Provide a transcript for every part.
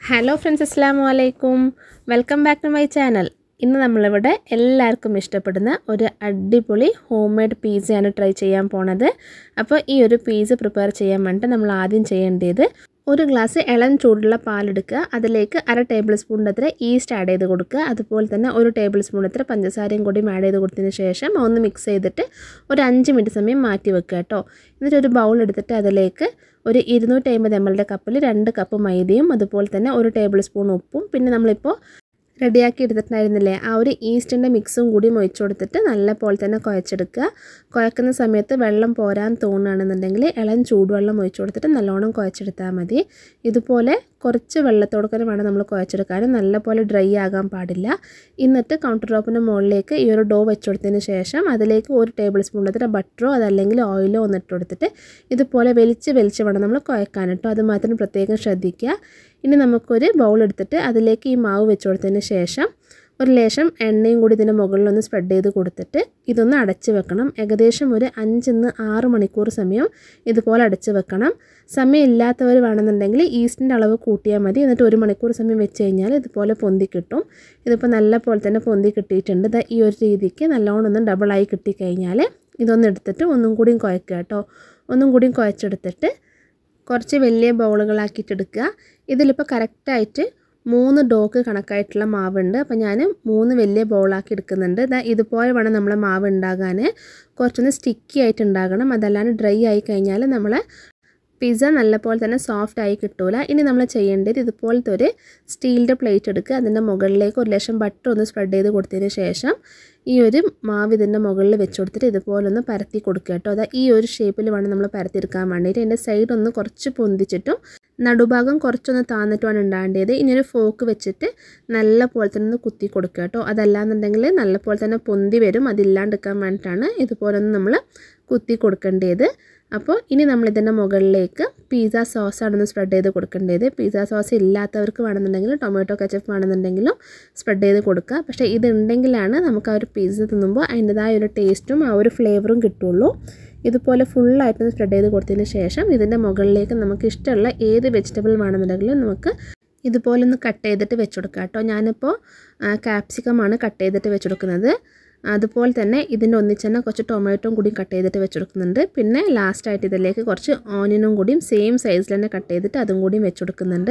Hello friends, അസ്സലാമു അലൈക്കും. Welcome back to my channel. ഇന്ന് നമ്മളിവിടെ എല്ലാവർക്കും ഇഷ്ടപ്പെടുന്ന ഒരു അടിപൊളി ഹോം മെയ്ഡ് പിസ്സയാണ് ട്രൈ ചെയ്യാൻ പോണത്. അപ്പോൾ ഈ ഒരു പിസ്സ പ്രിപ്പയർ ചെയ്യാൻ വേണ്ടി നമ്മൾ ആദ്യം ചെയ്യേണ്ടത് ഒരു ഗ്ലാസ് ഇളം ചൂടുള്ള പാലെടുക്കുക. അതിലേക്ക് 1/2 ടേബിൾ സ്പൂണിൻ്റെ അത്ര ഈസ്റ്റ് ആഡ് ചെയ്ത് കൊടുക്കുക. അതുപോലെ തന്നെ 1 ടേബിൾ സ്പൂൺ അത്ര പഞ്ചസാരയും കൂടി ആഡ് ചെയ്ത് കൊടുത്തതിന് ശേഷം ഒന്ന് മിക്സ് ചെയ്തിട്ട് ഒരു 5 മിനിറ്റ് സമയം മാറ്റി വെക്കുക കേട്ടോ. എന്നിട്ട് ഒരു ബൗൾ എടുത്തിട്ട് അതിലേക്ക് ഒരു 250 ml കപ്പിൽ 2 കപ്പ് മൈദയും അതുപോലെ തന്നെ 1 ടേബിൾ സ്പൂൺ ഉപ്പും പിന്നെ നമ്മളിപ്പോൾ റെഡിയാക്കി എടുത്തിട്ടുണ്ടായിരുന്നില്ലേ ആ ഒരു ഈസ്റ്റിൻ്റെ മിക്സും കൂടി ഒഴിച്ചു കൊടുത്തിട്ട് നല്ല പോലെ തന്നെ കുഴച്ചെടുക്കുക. കുഴക്കുന്ന സമയത്ത് വെള്ളം പോരാൻ തോന്നുകയാണെന്നുണ്ടെങ്കിൽ ഇളം ചൂടുവെള്ളം ഒഴിച്ചു കൊടുത്തിട്ട് നല്ലോണം കുഴച്ചെടുത്താൽ മതി. ഇതുപോലെ കുറച്ച് വെള്ളത്തോടെ വേണം നമ്മൾ കുഴച്ചെടുക്കാനും, നല്ലപോലെ ഡ്രൈ ആകാൻ പാടില്ല. എന്നിട്ട് കൗണ്ടർ ടോപ്പിൻ്റെ മുകളിലേക്ക് ഈ ഒരു ഡോ വെച്ച് കൊടുത്തതിന് ശേഷം അതിലേക്ക് 1 ടേബിൾ സ്പൂൺ അത്ര ബട്ടറോ അതല്ലെങ്കിൽ ഓയിലോ ഒന്നിട്ട് കൊടുത്തിട്ട് ഇതുപോലെ വലിച്ച് വേണം നമ്മൾ കുഴക്കാൻ കേട്ടോ. അത് മാത്രം പ്രത്യേകം ശ്രദ്ധിക്കുക. ഇനി നമുക്കൊരു ബൗൾ എടുത്തിട്ട് അതിലേക്ക് ഈ മാവ് വെച്ച് കൊടുത്തതിന് ശേഷം ഒരു ലേശം എണ്ണയും കൂടി ഇതിൻ്റെ മുകളിലൊന്ന് സ്പ്രെഡ് ചെയ്ത് കൊടുത്തിട്ട് ഇതൊന്ന് അടച്ച് വെക്കണം. ഏകദേശം ഒരു 5-6 മണിക്കൂർ സമയം ഇതുപോലെ അടച്ച് വെക്കണം. സമയം ഇല്ലാത്തവർ വേണമെന്നുണ്ടെങ്കിൽ ഈസ്റ്റിൻ്റെ അളവ് കൂട്ടിയാൽ മതി. എന്നിട്ട് 1 മണിക്കൂർ സമയം വെച്ച് കഴിഞ്ഞാൽ ഇതുപോലെ പൊന്തി കിട്ടും. ഇതിപ്പോൾ നല്ല പോലെ തന്നെ പൊന്തി കിട്ടിയിട്ടുണ്ട്. ഈ ഒരു രീതിക്ക് നല്ലോണം ഒന്ന് ഡബിളായി കിട്ടിക്കഴിഞ്ഞാൽ ഇതൊന്ന് എടുത്തിട്ട് ഒന്നും കൂടിയും കുഴക്കുക കേട്ടോ. ഒന്നും കൂടിയും കുഴച്ചെടുത്തിട്ട് കുറച്ച് വലിയ ബൗളുകളാക്കിയിട്ടെടുക്കുക. ഇതിലിപ്പോൾ കറക്റ്റായിട്ട് 3 ഡോക്ക് കണക്കായിട്ടുള്ള മാവുണ്ട്. അപ്പോൾ ഞാൻ 3 വലിയ ബൗളാക്കി എടുക്കുന്നുണ്ട്. ഇതുപോലെ വേണം നമ്മളെ മാവ് ഉണ്ടാകാൻ. കുറച്ചൊന്ന് സ്റ്റിക്കി ആയിട്ട് ഉണ്ടാകണം. അതല്ലാണ്ട് ഡ്രൈ ആയി കഴിഞ്ഞാൽ നമ്മളെ പിസ്സ നല്ലപോലെ തന്നെ സോഫ്റ്റ് ആയി കിട്ടൂല. ഇനി നമ്മൾ ചെയ്യേണ്ടത് ഇതുപോലത്തെ ഒരു സ്റ്റീലിൻ്റെ പ്ലേറ്റ് എടുക്കുക. അതിൻ്റെ മുകളിലേക്ക് ഒരു ലേശം ബട്ടർ ഒന്ന് സ്പ്രെഡ് ചെയ്ത് കൊടുത്തതിന് ശേഷം ഈ ഒരു മാവ് ഇതിൻ്റെ മുകളിൽ വെച്ച് കൊടുത്തിട്ട് ഇതുപോലെ ഒന്ന് പരത്തി കൊടുക്കുക കേട്ടോ. ഈ ഒരു ഷേപ്പിൽ വേണം നമ്മൾ പരത്തിയെടുക്കാൻ വേണ്ടിയിട്ട്. അതിൻ്റെ സൈഡ് ഒന്ന് കുറച്ച് പൊന്തിച്ചിട്ടും നടുഭാഗം കുറച്ചൊന്ന് താന്നിട്ടുമാണ് ഉണ്ടാകേണ്ടത്. ഇനി ഒരു ഫോക്ക് വെച്ചിട്ട് നല്ല പോലെ തന്നെ ഒന്ന് കുത്തി കൊടുക്കുക കേട്ടോ. അതല്ലാന്നുണ്ടെങ്കിൽ നല്ല പോലെ തന്നെ പൊന്തി വരും. അതില്ലാണ്ടിരിക്കാൻ വേണ്ടിയിട്ടാണ് ഇതുപോലെ ഒന്ന് നമ്മൾ കുത്തി കൊടുക്കേണ്ടത്. അപ്പോൾ ഇനി നമ്മളിതിൻ്റെ മുകളിലേക്ക് പിസ്സ സോസാണ് സ്പ്രെഡ് ചെയ്ത് കൊടുക്കേണ്ടത്. പിസ്സ സോസ് ഇല്ലാത്തവർക്ക് വേണമെന്നുണ്ടെങ്കിൽ ടൊമാറ്റോ കെച്ചപ്പ് വേണമെന്നുണ്ടെങ്കിലും സ്പ്രെഡ് ചെയ്ത് കൊടുക്കുക. പക്ഷേ ഇതുണ്ടെങ്കിലാണ് നമുക്ക് ആ ഒരു പിസ്സ തിന്നുമ്പോൾ അതിൻ്റെതായ ഒരു ടേസ്റ്റും ആ ഒരു ഫ്ലേവറും കിട്ടുള്ളൂ. ഇതുപോലെ ഫുള്ളായിട്ടൊന്ന് സ്പ്രെഡ് ചെയ്ത് കൊടുത്തതിന് ശേഷം ഇതിൻ്റെ മുകളിലേക്ക് നമുക്ക് ഇഷ്ടമുള്ള ഏത് വെജിറ്റബിൾ വേണമെന്നുണ്ടെങ്കിലും നമുക്ക് ഇതുപോലെ ഒന്ന് കട്ട് ചെയ്തിട്ട് വെച്ച് കൊടുക്കുക കേട്ടോ. ഞാനിപ്പോൾ ക്യാപ്സിക്കമാണ് കട്ട് ചെയ്തിട്ട് വെച്ച് കൊടുക്കുന്നത്. അതുപോലെ തന്നെ ഇതിൻ്റെ ഒന്നിച്ച് തന്നെ കുറച്ച് ടൊമാറ്റോയും കൂടി കട്ട് ചെയ്തിട്ട് വെച്ച് കൊടുക്കുന്നുണ്ട്. പിന്നെ ലാസ്റ്റായിട്ട് ഇതിലേക്ക് കുറച്ച് ഓനിയനും കൂടിയും സെയിം സൈസിൽ തന്നെ കട്ട് ചെയ്തിട്ട് അതും കൂടിയും വെച്ച് കൊടുക്കുന്നുണ്ട്.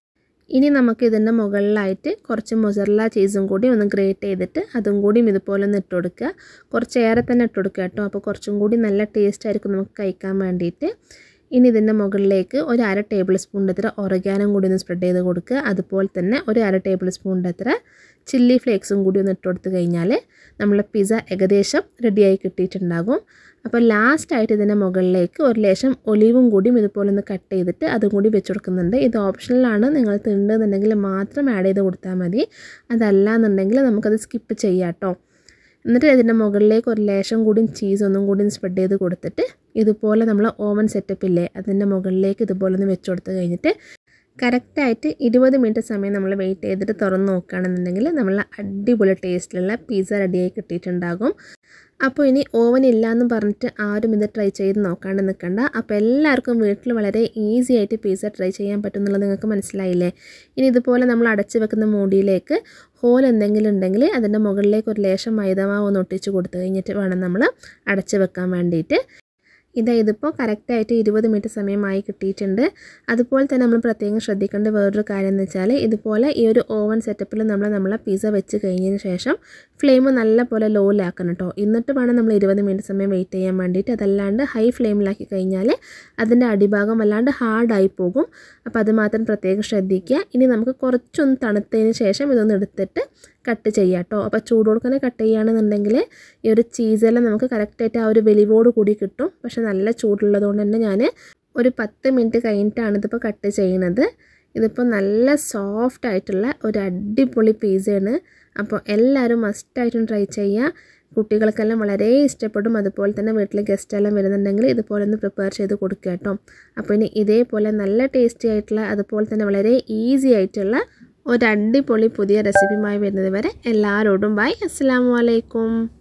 ഇനി നമുക്ക് ഇതിൻ്റെ മുകളിലായിട്ട് കുറച്ച് മൊസറല്ല ചീസും കൂടി ഒന്ന് ഗ്രേറ്റ് ചെയ്തിട്ട് അതും കൂടിയും ഇതുപോലെ ഒന്ന് ഇട്ട് കൊടുക്കുക. കുറച്ചേറെ തന്നെ ഇട്ട് കൊടുക്കുക കേട്ടോ. അപ്പോൾ കുറച്ചും കൂടി നല്ല ടേസ്റ്റ് ആയിരിക്കും നമുക്ക് കഴിക്കാൻ വേണ്ടിയിട്ട്. ഇനി ഇതിൻ്റെ മുകളിലേക്ക് ഒരു 1/2 ടേബിൾ സ്പൂണിൻ്റെ അത്ര ഒറിഗാനോ കൂടി ഒന്ന് സ്പ്രെഡ് ചെയ്ത് കൊടുക്കുക. അതുപോലെ തന്നെ ഒരു 1/2 ടേബിൾ സ്പൂണിൻ്റെ അത്ര ചില്ലി ഫ്ലേക്സും കൂടി ഒന്ന് ഇട്ട് കൊടുത്ത് കഴിഞ്ഞാൽ നമ്മളെ പിസ്സ ഏകദേശം റെഡിയായി കിട്ടിയിട്ടുണ്ടാകും. അപ്പോൾ ലാസ്റ്റായിട്ട് ഇതിൻ്റെ മുകളിലേക്ക് ഒരു ലേശം ഒലിവും കൂടിയും ഇതുപോലെ ഒന്ന് കട്ട് ചെയ്തിട്ട് അതും കൂടി വെച്ച് കൊടുക്കുന്നുണ്ട്. ഇത് ഓപ്ഷണലാണ്. നിങ്ങൾ തിന്നുന്നുണ്ടെങ്കിൽ മാത്രം ആഡ് ചെയ്ത് കൊടുത്താൽ മതി. അതല്ല എന്നുണ്ടെങ്കിൽ നമുക്കത് സ്കിപ്പ് ചെയ്യാം കേട്ടോ. എന്നിട്ട് ഇതിൻ്റെ മുകളിലേക്ക് ഒരു ലേശം കൂടിയും ചീസ് ഒന്നും കൂടി സ്പ്രെഡ് ചെയ്ത് കൊടുത്തിട്ട് ഇതുപോലെ നമ്മൾ ഓവൻ സെറ്റപ്പില്ലേ അതിൻ്റെ മുകളിലേക്ക് ഇതുപോലെ ഒന്ന് വെച്ച് കൊടുത്ത് കഴിഞ്ഞിട്ട് കറക്റ്റായിട്ട് 20 മിനിറ്റ് സമയം നമ്മൾ വെയിറ്റ് ചെയ്തിട്ട് തുറന്ന് നോക്കുകയാണെന്നുണ്ടെങ്കിൽ നമ്മൾ അടിപൊളി ടേസ്റ്റിലുള്ള പിസ്സ റെഡിയായി കിട്ടിയിട്ടുണ്ടാകും. അപ്പോൾ ഇനി ഓവൻ ഇല്ലയെന്ന് പറഞ്ഞിട്ട് ആരും ഇത് ട്രൈ ചെയ്ത് നോക്കാണ്ട് നിൽക്കണ്ട. അപ്പോൾ എല്ലാവർക്കും വീട്ടിൽ വളരെ ഈസി ആയിട്ട് പിസ്സ ട്രൈ ചെയ്യാൻ പറ്റും എന്നുള്ളത് നിങ്ങൾക്ക് മനസ്സിലായില്ലേ. ഇനി ഇതുപോലെ നമ്മൾ അടച്ച് വെക്കുന്ന മൂടിയിലേക്ക് ഹോൾ എന്തെങ്കിലും ഉണ്ടെങ്കിൽ അതിൻ്റെ മുകളിലേക്ക് ഒരു ലേശം മൈദമാവ് ഒന്ന് ഒട്ടിച്ച് കൊടുത്തു കഴിഞ്ഞിട്ട് വേണം നമ്മൾ അടച്ച് വെക്കാൻ വേണ്ടിയിട്ട്. ഇതിപ്പോൾ കറക്റ്റായിട്ട് 20 മിനിറ്റ് സമയമായി കിട്ടിയിട്ടുണ്ട്. അതുപോലെ തന്നെ നമ്മൾ പ്രത്യേകം ശ്രദ്ധിക്കേണ്ട വേറൊരു കാര്യം എന്ന് വെച്ചാൽ ഇതുപോലെ ഈ ഒരു ഓവൻ സെറ്റപ്പിൽ നമ്മളെ പിസ്സ വെച്ച് കഴിഞ്ഞതിന് ശേഷം ഫ്ലെയിം നല്ല പോലെ ലോയിലാക്കണം കേട്ടോ. എന്നിട്ട് വേണം നമ്മൾ 20 മിനിറ്റ് സമയം വെയിറ്റ് ചെയ്യാൻ വേണ്ടിയിട്ട്. അതല്ലാണ്ട് ഹൈ ഫ്ലെയിമിലാക്കി കഴിഞ്ഞാൽ അതിൻ്റെ അടിഭാഗം വല്ലാണ്ട് ഹാർഡായി പോകും. അപ്പോൾ അത് മാത്രം പ്രത്യേകം ശ്രദ്ധിക്കുക. ഇനി നമുക്ക് കുറച്ചൊന്ന് തണുത്തതിന് ശേഷം ഇതൊന്ന് എടുത്തിട്ട് കട്ട് ചെയ്യാം കേട്ടോ. അപ്പോൾ ചൂടോടെ തന്നെ കട്ട് ചെയ്യുകയാണെന്നുണ്ടെങ്കിൽ ഈ ഒരു ചീസെല്ലാം നമുക്ക് കറക്റ്റായിട്ട് ആ ഒരു വെലിവോട് കൂടി കിട്ടും. പക്ഷേ നല്ല ചൂടുള്ളതുകൊണ്ട് തന്നെ ഞാൻ ഒരു 10 മിനിറ്റ് കഴിഞ്ഞിട്ടാണ് ഇതിപ്പോൾ കട്ട് ചെയ്യുന്നത്. ഇതിപ്പോൾ നല്ല സോഫ്റ്റ് ആയിട്ടുള്ള ഒരു അടിപൊളി പിസ്സയാണ്. അപ്പോൾ എല്ലാവരും മസ്റ്റായിട്ടും ട്രൈ ചെയ്യുക. കുട്ടികൾക്കെല്ലാം വളരെ ഇഷ്ടപ്പെടും. അതുപോലെ തന്നെ വീട്ടിൽ ഗസ്റ്റെല്ലാം വരുന്നുണ്ടെങ്കിൽ ഇതുപോലെ ഒന്ന് പ്രിപ്പയർ ചെയ്ത് കൊടുക്കുക കേട്ടോ. അപ്പോൾ ഇനി ഇതേപോലെ നല്ല ടേസ്റ്റി ആയിട്ടുള്ള അതുപോലെ തന്നെ വളരെ ഈസി ആയിട്ടുള്ള ഒരു അടിപൊളി പുതിയ റെസിപ്പിയുമായി വരുന്നത് വരെ എല്ലാവരോടും ബൈ. അസ്സലാമു അലൈക്കും.